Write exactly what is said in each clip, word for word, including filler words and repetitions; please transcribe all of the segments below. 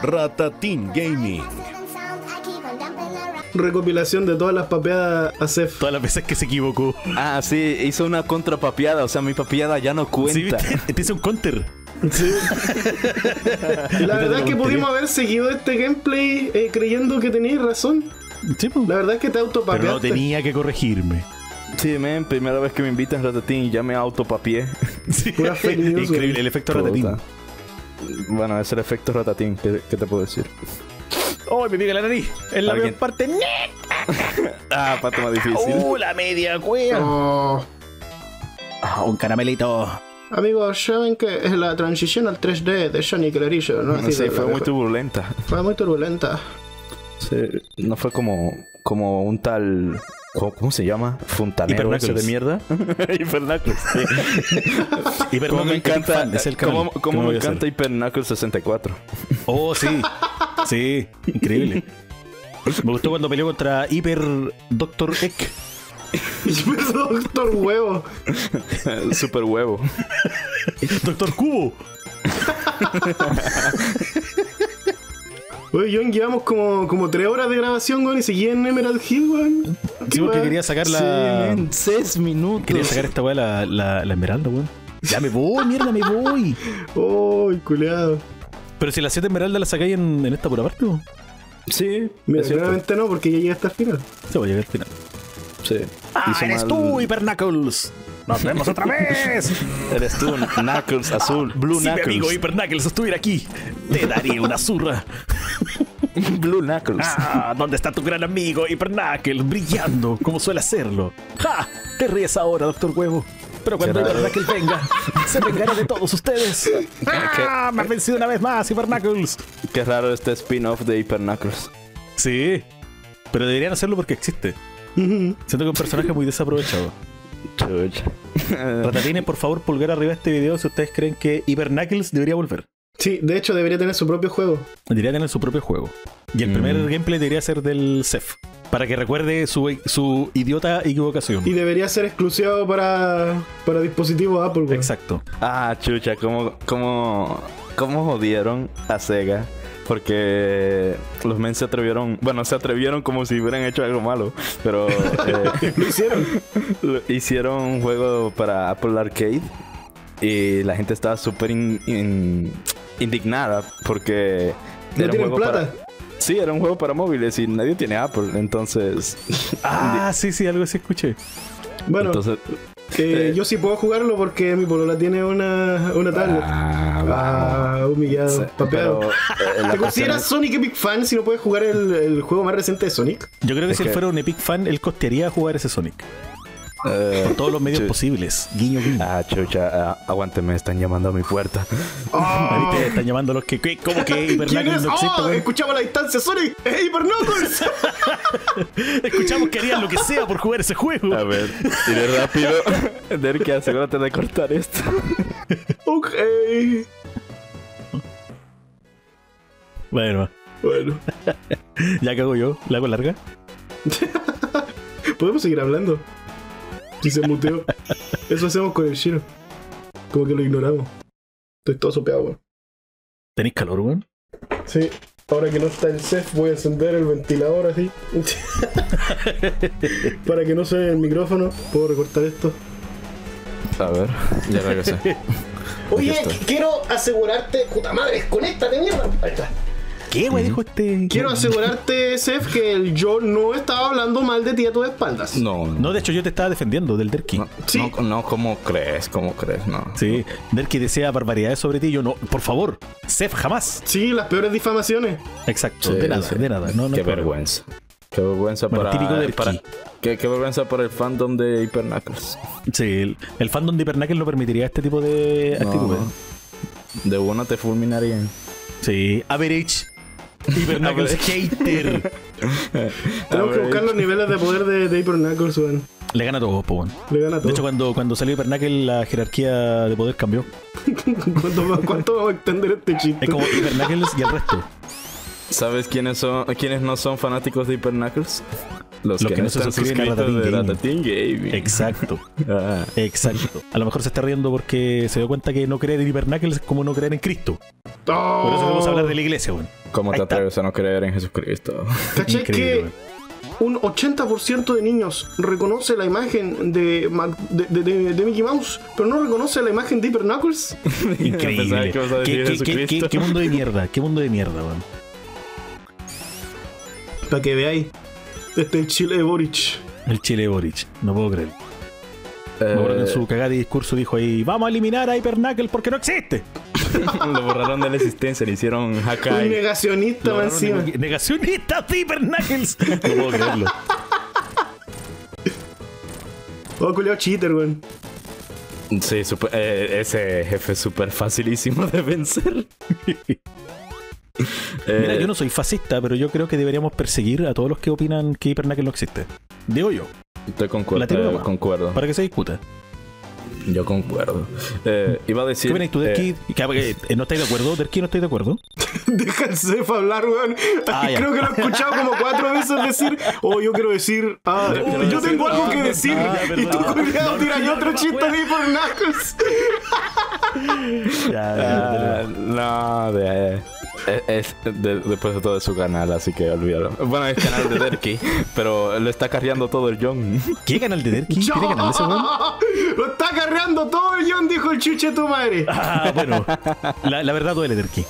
Ratatín Gaming. Recopilación de todas las papeadas a Sef. Todas las veces que se equivocó. Ah, sí, hizo una contrapapeada. O sea, mi papeada ya no cuenta. Sí, te, te hizo un counter. Sí. La verdad es que pudimos haber seguido este gameplay eh, creyendo que tenías razón. Sí, pues. La verdad es que te autopapeaste. Pero no tenía que corregirme. Sí, men, primera vez que me invitan a Ratatín y ya me autopapié. Sí. Pura fake news, Increíble, güey. el efecto Ratatín. Bueno, es el efecto Ratatín. ¿Qué, qué te puedo decir? ¡Oh, me pica la nariz! En la ¿Alguien? peor parte. Ah, pato más difícil. ¡Uh, la media cueva! Oh. Ah, un caramelito. Amigos, ya ven que es la transición al tres D de Sonic Clarillo, ¿no? No Así sé, de- fue muy turbulenta. fue muy turbulenta. Sí, no fue como, como un tal... ¿Cómo, cómo se llama? Fontanero ese de mierda. Hyperknuckles. Sí. Hiper Como me encanta, fan, es el canal. como, ¿Qué como voy me a hacer? encanta Hyperknuckles sesenta y cuatro. Oh, sí. Sí, increíble. Me gustó cuando peleó contra Hyper Doctor Egg. Doctor Huevo. Super huevo. Doctor Cubo. Oye, John, llevamos como, como tres horas de grabación, weón, y seguí en Emerald Hill, weón. Sí, porque quería sacar la. Sí, men, seis minutos. Quería sacar esta weá, la, la, la esmeralda, weón. Ya me voy, mierda, me voy. Uy, culeado. Pero si la siete esmeralda la sacáis en, en esta pura parte, ¿no? Sí, Mira, es cierto. claramente no, porque ya llegué hasta el final. Se va a llegar al final. Sí. ¡Ah, Hizo eres mal- tú, Hyper Knuckles! ¡Nos vemos otra vez! Eres tú, Knuckles azul. Blue Si mi Knuckles. amigo Hyper Knuckles estuviera aquí, te daría una zurra. Blue Knuckles. Ah, ¿dónde está tu gran amigo Hyper Knuckles brillando como suele hacerlo? ¡Ja! Te ríes ahora, Doctor Huevo. Pero cuando Qué Hyper raro. Knuckles venga, se vengará de todos ustedes. ¡Ah! Me has vencido una vez más, Hyper Knuckles. Qué raro este spin-off de Hyper Knuckles. Sí, pero deberían hacerlo porque existe. Siento que es un personaje muy desaprovechado. Chucha. Ratatines, por favor, pulgar arriba este video si ustedes creen que Hyper Knuckles debería volver. Sí, de hecho debería tener su propio juego. Debería tener su propio juego. Y el Mm. primer gameplay debería ser del Sef. Para que recuerde su, su idiota equivocación. Y debería ser exclusivo para, para dispositivos Apple, weón. Exacto. Ah, chucha, ¿cómo, cómo, cómo jodieron a Sega? Porque los men se atrevieron, bueno, se atrevieron como si hubieran hecho algo malo, pero eh, Lo hicieron. lo- hicieron un juego para Apple Arcade y la gente estaba súper in- in- indignada porque No era un tienen juego plata. para... Sí, era un juego para móviles y nadie tiene Apple, entonces... Ah, sí, sí, algo así escuché. Bueno, entonces eh, eh. yo sí puedo jugarlo porque mi polola tiene una, una tablet. Ah, humillado, Sí, papeado. pero, eh, la ¿Te cuestión consideras es- Sonic Epic Fan si no puedes jugar el, el juego más reciente de Sonic? Yo creo que Es si él que- fuera un Epic fan, él costearía jugar ese Sonic. eh, Por todos los medios chu- posibles. Guiño, guiño. Ah, chucha, ah, aguánteme, están llamando a mi puerta. Ah, ¿viste? Están llamando a los que... ¿qué? ¿Cómo que Hyper ¿Quién Knuckles es? no existe, ¡Oh! weón? Escuchamos a la distancia, Sonic. ¡Es Hyper Knuckles! Escuchamos que harían lo que sea por jugar ese juego. A ver, iré rápido. Derky, asegúrate de cortar esto. Ok. Bueno, Bueno, ya cago yo. ¿La hago larga? podemos seguir hablando. Si se muteó. Eso hacemos con el Shiro. Como que lo ignoramos. Estoy todo sopeado, weón. ¿Tenéis calor, weón? Sí. Ahora que no está el Cef, voy a encender el ventilador así. Para que no suene el micrófono. Puedo recortar esto. A ver, ya regresé. Oye, Aquí estoy. quiero asegurarte. Puta madre, desconéctate, mierda. Ahí está. ¿Qué, güey? Dijo este... Quiero asegurarte, Cef, que el yo no estaba hablando mal de ti a tus espaldas. No, No, de hecho yo te estaba defendiendo del Derky. no, Sí. no, no, ¿cómo crees? ¿Cómo crees? No. Sí, Derky decía barbaridades sobre ti. Yo no, por favor, Sef, jamás. Sí, las peores difamaciones. Exacto, Sí, de nada, sí. de nada. No, no Qué hay problema. vergüenza. Qué vergüenza Bueno, para, típico Derky. para qué, qué vergüenza para el fandom de Hyper Knuckles. Sí, el, el fandom de Hyper Knuckles no permitiría este tipo de No, actitudes. de uno te fulminarían. Sí, average. Hyper Knuckles hater. Tenemos que buscar los niveles de poder de, de Hyper Knuckles, weón. Le gana a todos, po, weón. Le gana todo. De hecho, cuando, cuando salió Hyper Knuckles, la jerarquía de poder cambió. ¿Cuánto, va- ¿Cuánto vamos a extender este chiste? Es como Hyper Knuckles y el resto. ¿Sabes quiénes son quiénes no son fanáticos de Hyper Knuckles? Los, Los que, que no no se están suscriben a suscritos de Ratatín Ratatín Gaming. Exacto, Ah. exacto. A lo mejor se está riendo porque se dio cuenta que no creer en Hyper Knuckles es como no creer en Cristo. Por eso Oh, vamos a hablar de la iglesia, weón. ¿Cómo te Ahí está. atreves a no creer en Jesucristo? ¿Cachai Increíble, que weón. un ochenta por ciento de niños reconoce la imagen de, Mac- de, de- de- de Mickey Mouse, pero no reconoce la imagen de Hyper Knuckles? Increíble. Pensaba que ibas a ¿Qué, decir qué- qué- Jesucristo. qué- qué mundo de mierda? ¿Qué mundo de mierda, weón? Para que veáis. Este es el Chile de Boric. El Chile Boric. No puedo creer. Me Eh, acuerdo que en su cagada de discurso dijo ahí: vamos a eliminar a Hyper Knuckle porque no existe. Lo borraron de la existencia, le hicieron Un Hakai. negacionista Lo más agarraron encima. de negacionista de Hyper Knuckles. No puedo creerlo. Oh, culiao cheater, weón. Sí, super- eh, ese jefe es súper facilísimo de vencer. Eh, Mira, yo no soy fascista, pero yo creo que deberíamos perseguir a todos los que opinan que Hyper Knuckle no existe. Digo yo, Estoy concuerdo, la tiro eh, nomás. concuerdo. para que se discuta. Yo concuerdo. Eh, iba a decir. ¿Qué opinas tú, eh, Derki? ¿Que- que- ¿No estáis de acuerdo? ¿Derki no estáis de acuerdo? Deja el Cef hablar, weón. Ah, ya. Creo que lo he escuchado como cuatro veces decir, oh, yo quiero decir, ah, Yo oh, quiero yo decir, tengo algo ah, que decir. ah, y perdón. tú, culiao, No, tiras no, otro no, chiste wea. de Hyper Knuckles. Ya, ah, no, de, es, es de- después de todo es su canal, así que olvídalo. Bueno, es canal de Derki, pero lo está carreando todo el John. ¿Qué canal de Derki? ¡Yo! ¿Tiene canal ese weón? Lo está carreando todo el John, dijo el chuche tu madre. Ah, bueno. La, la verdad duele, Derki.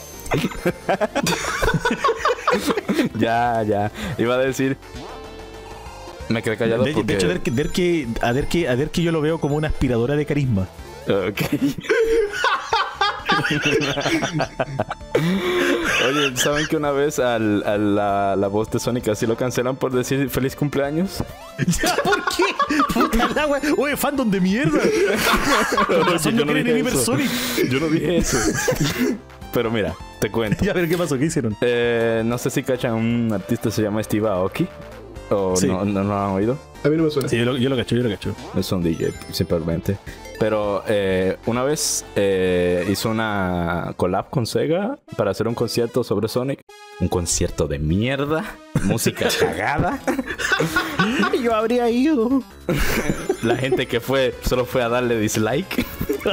Ya, ya. Iba a decir. Me quedé callado De, porque. de hecho, Derki, Derki- a, Derki, a Derki yo lo veo como una aspiradora de carisma. Ok. Oye, ¿saben que una vez al, a la, la voz de Sonic así lo cancelan por decir feliz cumpleaños? ¿Ya? ¿Por qué? Puta la wea. Oye, fandom de mierda. Con razón yo no no creen en dije eso. Hypersonic. Yo no dije eso. Pero mira, te cuento. Ya, pero ¿qué pasó? ¿Qué hicieron? Eh, no sé si cachan un artista se llama Steve Aoki. O Sí. no, no, no lo han oído. A mí no me suena. Sí, yo lo, yo lo cacho, yo lo cacho. Es un D J, simplemente. Pero eh, una vez eh, hizo una collab con Sega para hacer un concierto sobre Sonic. Un concierto de mierda. Música cagada. Yo habría ido. La gente que fue solo fue a darle dislike.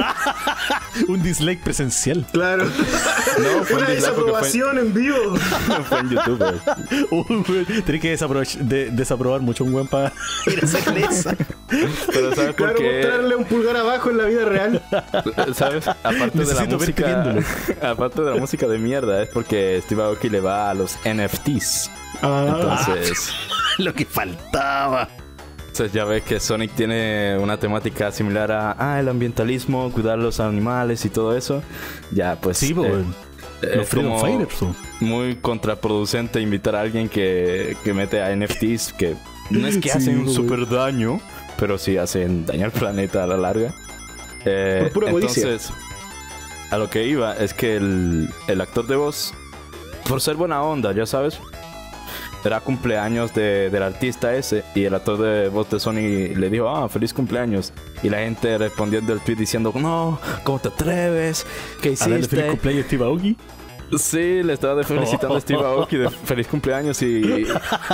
Un dislike presencial. Claro. No, fue un Una dislike porque fue, desaprobación en vivo. fue en YouTube. güey. Uh, weón, tenés que desapro- de- desaprobar mucho un weón para ir a hacerle esa. Pero ¿sabes por Claro, qué? mostrarle un pulgar abajo en la vida real. ¿Sabes? Aparte de la Necesito verte música. viéndolo. Aparte de la música de mierda, es porque Steve Aoki le va a los N F Ts. Ah, Entonces. Lo que faltaba. Entonces ya ves que Sonic tiene una temática similar a ah, el ambientalismo, cuidar los animales y todo eso. Ya, pues Sí, pues, eh, weón. es Los Freedom como Fighters, po. muy contraproducente invitar a alguien que, que mete a N F Ts que no es que Sí, hacen un güey. super daño, pero sí hacen daño al planeta a la larga. Eh, Por pura codicia. entonces, a lo que iba es que el, el actor de voz, por ser buena onda, ya sabes, era cumpleaños de, del artista ese y el actor de voz de Sony le dijo, ah, feliz cumpleaños. Y la gente respondiendo el tweet diciendo, no, ¿cómo te atreves? ¿Qué A darle feliz hiciste? cumpleaños Steve Aoki. Sí, le estaba de- felicitando a Steve Aoki de feliz cumpleaños y... Y,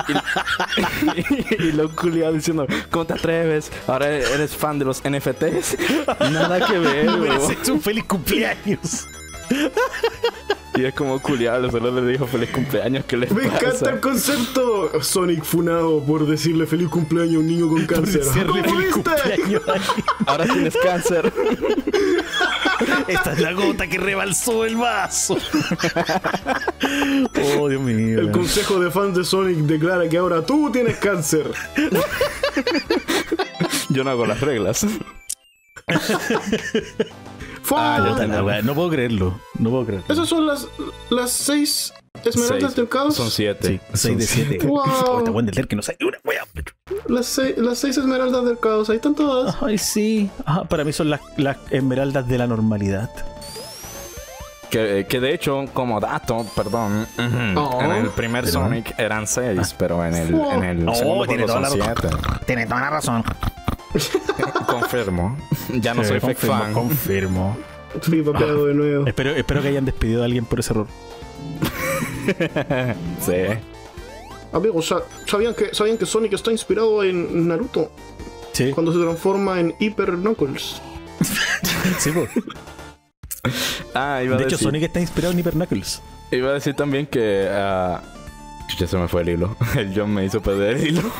y, y lo culiado diciendo, ¿cómo te atreves? Ahora eres fan de los N F Ts. Nada que ver, No bro. hubieras hecho un feliz cumpleaños. Y es como culiado, solo le dijo feliz cumpleaños. ¿Qué le me encanta pasa? el concepto. Sonic funado por decirle feliz cumpleaños a un niño con cáncer. Decirle ¿Cómo feliz viste? cumpleaños. Ahora tienes cáncer. Esta es la gota que rebalsó el vaso. Oh, Dios mío. El consejo de fans de Sonic declara que ahora tú tienes cáncer. Yo no hago las reglas. ¡Fua! Ah, ya Puta la wea, no puedo creerlo. No puedo creerlo. Esas son las, las seis esmeraldas Seis. del caos. Son siete. Sí, seis de Son siete. Wow. Oh, este buen del que no sabe una wea. Las, seis, las seis esmeraldas del caos, ahí están todas. Ay, sí. Ajá, para mí son las, las esmeraldas de la normalidad. Que, que de hecho, como dato, perdón, ujú, Oh. en el primer Pero- Sonic eran seis, pero en el, Oh. en el Oh, segundo tiene juego toda son la siete. Tiene toda la razón. Confirmo. Ya no soy fake confirmo, fan. confirmo. Fui papeado de nuevo. Espero, espero que hayan despedido a alguien por ese error. Sí. Amigos, sa- ¿sabían que, ¿sabían que Sonic está inspirado en Naruto? Sí, Cuando se transforma en Hyper Knuckles. sí, po. Ah, iba De a hecho, decir. Sonic está inspirado en Hyper Knuckles. Iba a decir también que... Uh, ya se me fue el hilo. El John me hizo perder el hilo.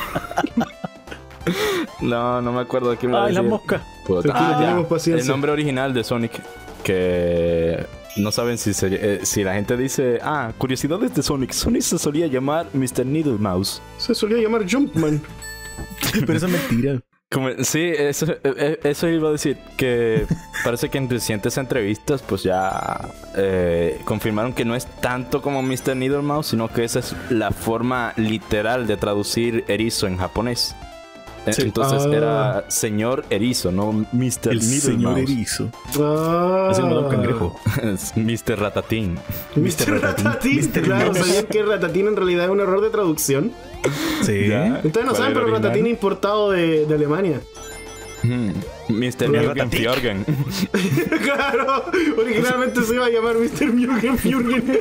No, no me acuerdo de quién iba a Ay, decir. la mosca. Tranquilo, Ah, ya. tenemos paciencia. El nombre original de Sonic. Que... No saben si se, eh, si la gente dice... Ah, curiosidades de Sonic. Sonic se solía llamar mister Needle Mouse. Se solía llamar Jumpman. Pero eso es mentira. Como, sí, eso, eh, eso iba a decir. Que parece que en recientes entrevistas pues ya eh, confirmaron que no es tanto como mister Needle Mouse, sino que esa es la forma literal de traducir erizo en japonés. Sí. Entonces Ah. era señor erizo, no mister El Needle señor Mouse. erizo. Ah. Así como da un cangrejo. Es mister Ratatín. mister Ratatín. Ratatín. mister Claro, Mouse. ¿sabían que Ratatín en realidad es un error de traducción? Sí. Ya. Ustedes no ¿Cuál saben, era pero original? Ratatín es importado de, de Alemania. Hmm. mister Pero Jürgen Ratatín. Fjörgen. Claro, originalmente se iba a llamar mister Jürgen Fjürgen.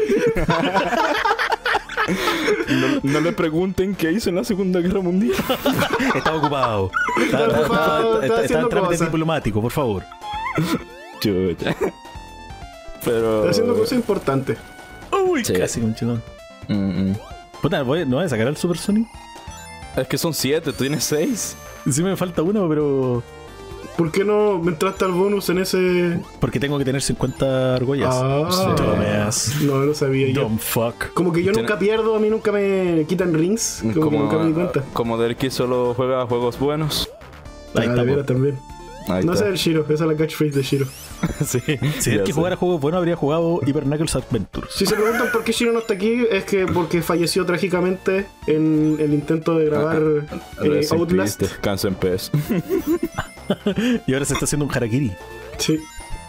No, no le pregunten qué hizo en la Segunda Guerra Mundial. Estaba ocupado. Estaba, Estaba ocupado, estaba estaba- estaba- estaba haciendo en trámite cosas. diplomático, por favor. Chucha. Pero... Está haciendo cosas importantes. Uy, Sí. casi, conchitón. Mm, mm. Puta, voy- ¿no voy a sacar al Super Sonic? Es que son siete, tú tienes seis. Sí me falta uno, pero... ¿Por qué no me entraste al bonus en ese...? Porque tengo que tener cincuenta argollas. Ah, Dumbass. no lo sabía yo. Dumb fuck. Como que yo Tiene- nunca pierdo, a mí nunca me quitan rings. Como, que nunca me di cuenta. como Derki solo juega juegos buenos. Ahí Ah, está, de po. veras también. Ahí No está. sé el Shiro, esa es la catchphrase de Shiro. Sí, Si ya es que sé. jugara juegos buenos, habría jugado Hyper Knuckles Adventures. Si se preguntan por qué Shiro no está aquí, es que porque falleció trágicamente en el intento de grabar eh, Rest in Outlast. peace, descansa en paz. Y ahora se está haciendo un harakiri. Sí.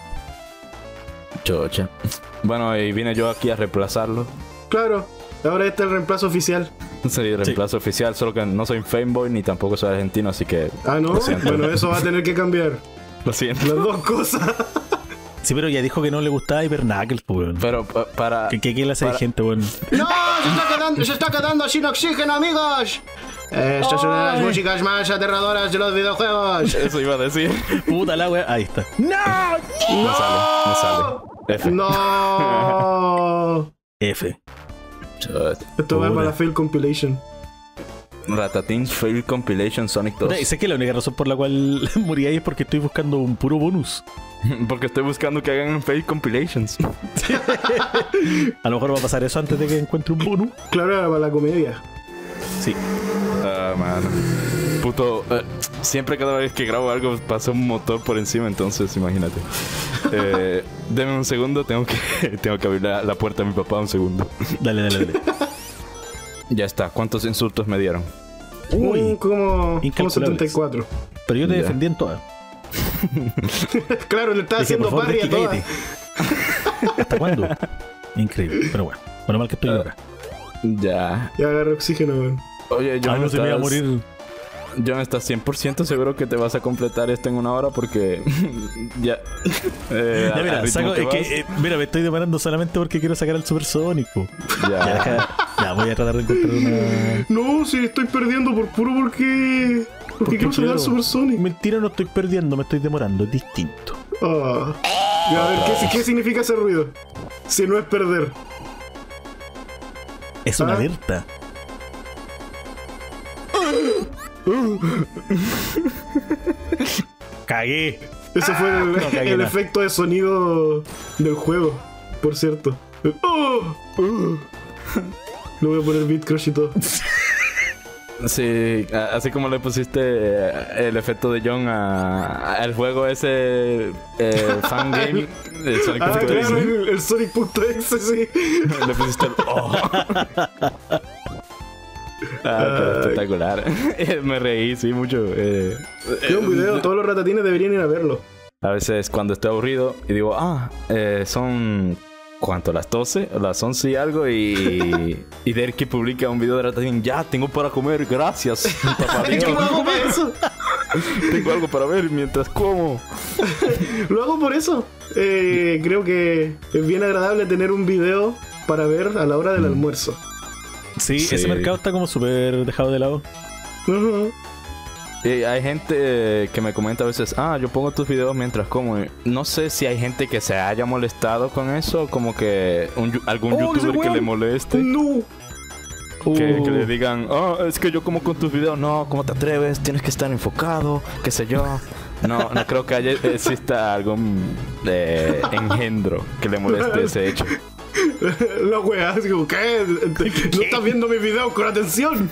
Chocha. Bueno, y vine yo aquí a reemplazarlo. Claro, ahora este es el reemplazo oficial. Soy el reemplazo oficial, solo que no soy fanboy ni tampoco soy argentino, así que Ah, ¿no? Lo siento. Bueno, eso va a tener que cambiar. lo siento. Las dos cosas. Sí, pero ya dijo que no le gustaba Hyper Knuckles, pues, weón. Pero pa- para... ¿Qué, qué clase de para- gente, weón? ¡No! ¡Se está quedando, se está quedando sin oxígeno, amigos! Esta es una de las Ay. músicas más aterradoras de los videojuegos. Eso iba a decir. Puta la wea. Ahí está. ¡No! No sale, no sale. F. ¡No! F. Chocha. Esto va Pura. para la fail compilation. Ratatin's Fail Compilation Sonic dos. Puta, y sé que la única razón por la cual morí ahí es porque estoy buscando un puro bonus. Porque estoy buscando que hagan Fail Compilations. A lo mejor va a pasar eso antes de que encuentre un bonus. Claro, era para la comedia. Sí. Ah, mano. Puto. eh, siempre cada vez que grabo algo pasa un motor por encima, entonces imagínate. Eh, deme un segundo, tengo que tengo que abrir la, la puerta a mi papá un segundo. Dale, dale, dale. Ya está. ¿Cuántos insultos me dieron? Uy, Mm, como, como incalculables. setenta y cuatro. Pero yo te Ya. defendí en todas. Claro, le estaba Dije, haciendo por favor, parry a Ricky, todas. cállate. ¿Hasta cuándo? Increíble. Pero bueno. Bueno, mal que estoy yo acá. Ya. Ya agarré oxígeno, weón. Oye, yo Ay, no se me iba a morir. John, ¿estás cien por ciento seguro que te vas a completar esto en una hora? Porque ya... eh, Ya, al mira, ritmo saco, que es vas, que, eh, mira, me estoy demorando solamente porque quiero sacar al Super Sonic, po. ya. Ya, deja- ya, voy a tratar de encontrar una... No, si estoy perdiendo por puro porque. Porque quiero sacar claro, Super Sonic. Mentira, no estoy perdiendo, me estoy demorando, es distinto. Ah. Ya, a ver, ¿qué, ¿qué significa ese ruido? Si no es perder. Es una Ah. alerta. Cagué. Ese fue el, no cagué el nada. efecto de sonido del juego, por cierto. El- ¡Oh! ¡Oh! Le voy a poner beat crush y todo. Sí, a- así como le pusiste eh, el efecto de John a- al juego ese eh, fan game de Sonic Ah, punto exe, claro, el, el Sonic.exe, sí. le pusiste el oh. Ah, qué Ay. espectacular. Me reí, sí, mucho. Eh, Tiene un video, eh, todos los ratatines deberían ir a verlo. A veces cuando estoy aburrido y digo, ah, eh, son... ¿Cuánto? ¿Las doce? ¿O las once y algo? Y, y Derky publica un video de Ratatín. Ya, tengo para comer, gracias. Papá Dios. Yo lo hago por eso. Tengo algo para ver mientras como. Lo hago por eso. Eh, creo que es bien agradable tener un video para ver a la hora del almuerzo. Sí, Sí. ese mercado está como súper dejado de lado. Ujú. Y hay gente que me comenta a veces, ah, yo pongo tus videos mientras como. No sé si hay gente que se haya molestado con eso, como que un, algún Oh, ese youtuber que weón. le moleste. No. Que, Oh. que le digan, oh, es que yo como con tus videos. No, ¿cómo te atreves? Tienes que estar enfocado, qué sé yo. No, no creo que haya, exista algún eh, engendro que le moleste ese hecho. La weá, así como, ¿qué? ¿No estás viendo mis videos con atención?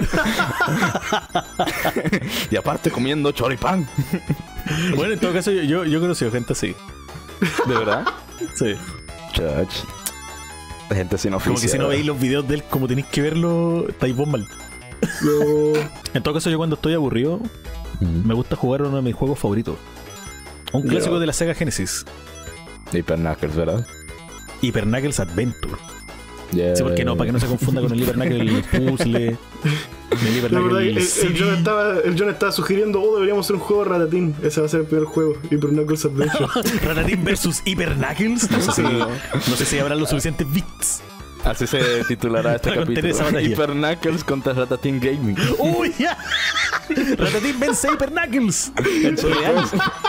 Y aparte comiendo choripán. Bueno, en todo caso, yo, yo, yo he conocido gente así. ¿De verdad? Sí. Chach. Gente sin oficio. Como que si no veis los videos de él como tenéis que verlo, estáis vos mal. No. En todo caso, yo cuando estoy aburrido, Mm. me gusta jugar uno de mis juegos favoritos. Un clásico Yo. de la Sega Genesis. Hyper Knuckles, ¿verdad? Hyper Knuckles Adventure. Yeah. Sí, porque no, para que no se confunda con el Hyper Knuckles Puzzle. El Hyper La verdad, el, Knuckles el, John estaba, el John estaba sugiriendo, oh, deberíamos hacer un juego de Ratatín. Ese va a ser el primer juego. Hyper Knuckles Adventure. Ratatín versus Hyper Knuckles. No sé si, no sé si habrá los suficientes bits. Así se titulará este Para contener capítulo. esa batalla. Hyper Knuckles contra Ratatín Gaming. ¡Uy! Ya. Ratatín vence a Hyper Knuckles. Hecho real.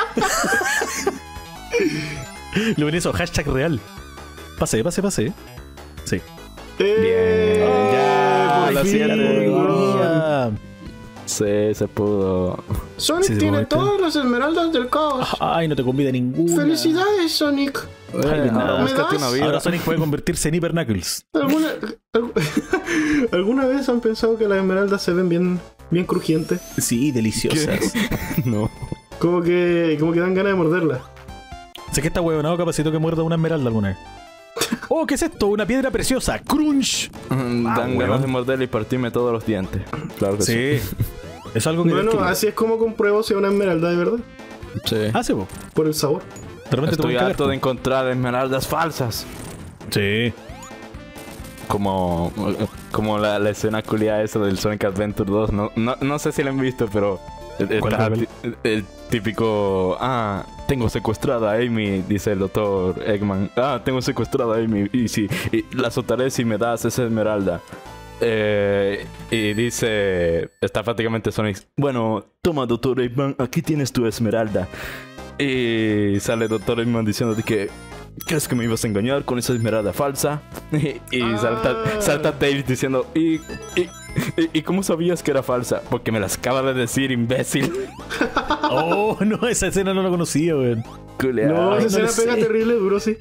Lo ven eso, hashtag real. Pase, pase, pase. Sí. Eh, Bien, ya, por lo fin, siento. weón. Ya. Sí, se pudo. Sonic Sí, sí, tiene momento. todas las esmeraldas del caos. Ay, no te convida ninguna. Felicidades, Sonic. Ay, Eh, de nada. ahora búscate ¿Me das? una vida. Ahora Sonic puede convertirse en Hyper Knuckles. ¿Alguna, algu- ¿Alguna vez han pensado que las esmeraldas se ven bien, bien crujientes? Sí, deliciosas. No. Como que, como que dan ganas de morderlas. Sé que está huevonado capacito que muerda una esmeralda alguna vez. Oh, ¿qué es esto? Una piedra preciosa. Crunch. Mm, Ah, Dan weón. ganas de morderle y partirme todos los dientes. Claro que sí. Sí. Es algo que... Bueno, que- así es como compruebo si es una esmeralda de verdad. Sí. Ah, sí, po. Por el sabor. De repente te Estoy pueden cagar, harto de encontrar esmeraldas falsas. po. Sí. Como, como la, la escena culiada esa del Sonic Adventure dos. No, no, no sé si la han visto, pero el, ¿Cuál, está cuál? ti- el típico... Ah, tengo secuestrada a Amy, dice el doctor Eggman. Ah, tengo secuestrada a Amy. Y si y la soltaré si me das esa esmeralda. Eh, y dice... Está prácticamente Sonic. Bueno, toma, doctor Eggman, aquí tienes tu esmeralda. Y sale doctor Eggman diciendo de que... ¿Crees que me ibas a engañar con esa esmeralda falsa? Y, y Ah. salta, salta Tails diciendo... ¿Y, y, y, y cómo sabías que era falsa? Porque me las acaba de decir, imbécil. Oh, no, esa escena no la conocía, weón. Culeado. No, esa no escena le pega sé. terrible duro, sí.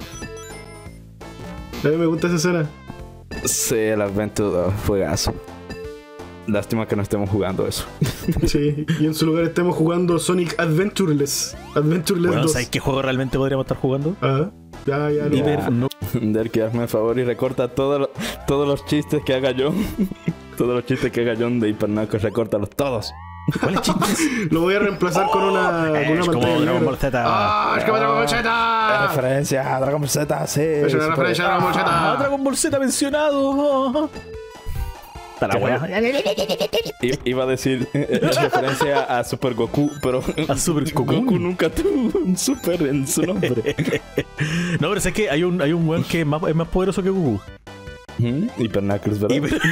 A mí me gusta esa escena. Sí, el Adventure dos, juegazo. Lástima que no estemos jugando eso. Sí, y en su lugar estemos jugando Sonic Adventureless. Adventureless Bueno, dos. ¿sabes qué juego realmente podríamos estar jugando? Ajá. Ya, ya, no. Hyper no. Derky, hazme el favor y recorta todo lo- todos los chistes que haga yo. Todos los chistes que haga John de Hyper Knuckles, recórtalos todos. ¿Cuáles chistes? Lo voy a reemplazar con una, con una Es como pantalla Dragon negra. Ball Z. ¡Ah! ¡Es como Dragon Ball Z! Referencia a Dragon Ball Z, sí. Es una referencia a Dragon Ball Ah, Z. Dragon Ball Z mencionado. Está la wea. I- Iba a decir eh, eh, referencia a Super Goku, pero A Super Goku. Goku nunca tuvo un super en su nombre. No, pero es que hay un, hay un weón que es más, es más poderoso que Goku. Ujú, Hyper Knuckles, ¿verdad? Hyper-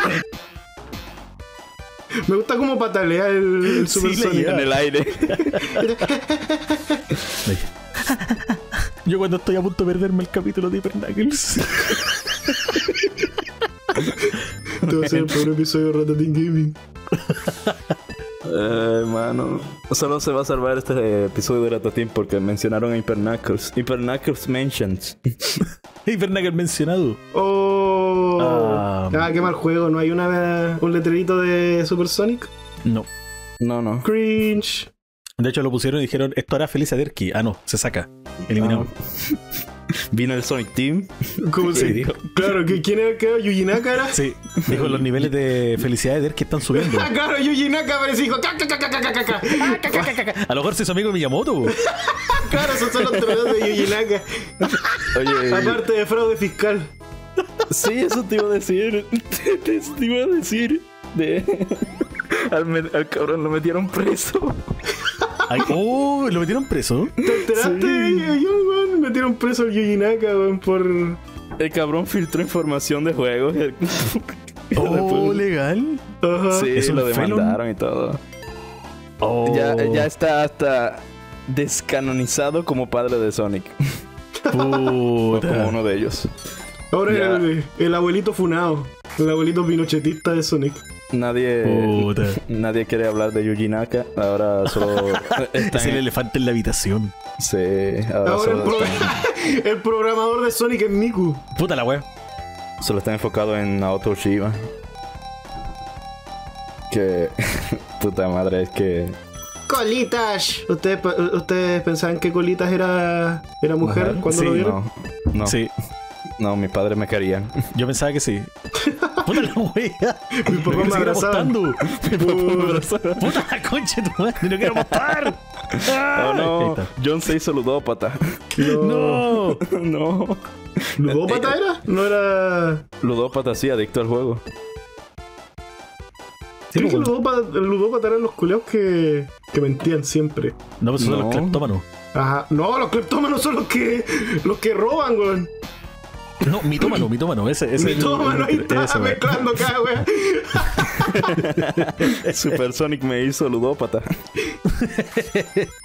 Me gusta cómo patalea el, el Sí, Super le Sonic. llega. En el aire. Yo cuando estoy a punto de perderme el capítulo de Hyper Knuckles. Este va a ser el primer episodio de Ratatín Gaming. Eh, mano. Solo se va a salvar este eh, episodio de Ratatín porque mencionaron a Hyper Knuckles. Hyper Knuckles Mentions. Hyper Knuckles mencionado. Oh. Ah. Ah, qué mal juego. ¿No hay una, un letrerito de Super Sonic? No. No, no. Cringe. De hecho lo pusieron y dijeron, esto hará feliz a Derky. Ah, no, se saca. Eliminado. Vino el Sonic Team. ¿Cómo Sí, se dijo. Claro, ¿que ¿quién era que era? ¿Yuji Naka era? Sí, dijo los niveles de felicidad de Derky están subiendo. Ah, claro, Yuji Naka apareció y dijo "Ca, ca, ca, ca, ca, ca, ca". Ah, ca, ca, ca, ca, ca. A lo mejor se hizo amigo de Miyamoto. po. Claro, esos son los troleos de Yuji Naka. Oye, Aparte de fraude fiscal. sí, eso te iba a decir. Te, te iba a decir. De... Al, me- al cabrón lo metieron preso. Ay, oh, lo metieron preso. ¿Te enteraste? Sí. Yo, weón, metieron preso al Yuji Naka, weón, por... El cabrón filtró información de juegos. Oh, legal. Ajá. Sí, ¿Es un lo felon? demandaron y todo. Oh. Ya, ya está hasta descanonizado como padre de Sonic. O Puta. como uno de ellos. Ahora Ya. el, el abuelito funado. El abuelito pinochetista de Sonic. Nadie, Puta. nadie quiere hablar de Yuji Naka. Ahora solo está Es el en- elefante en la habitación. Sí, ahora, Ahora el, solo, pro- está, el programador de Sonic es Miku. Puta la wea. solo está enfocado en Naoto Shiba. Que puta madre, es que Colitas. ¿Ustedes, ¿Ustedes pensaban que Colitas era, era mujer, Mujer. cuando Sí, lo vieron? no, no, Sí, no, mi padre me quería. yo pensaba que sí. Puta la wea. Mi papá me seguir abrazaba. apostando. Mi papá me Uh. abrazaba. Puta la concha de tu madre. No quiero apostar. Oh Ahí no, está. John se hizo ludópata. No. No. No. ¿Ludópata era? No era. Ludópata, sí, adicto al juego. Sí, Creo que pues, ludópata, el ludópata eran los culeos que, que mentían siempre. No, pues son No. los cleptómanos. Ajá. No, los cleptómanos son los que los que roban, weón. No, mitómano, mitómano. Ese, ese Mitómano, ahí está ese, wea. mezclando acá, weón. Super Sonic me hizo ludópata.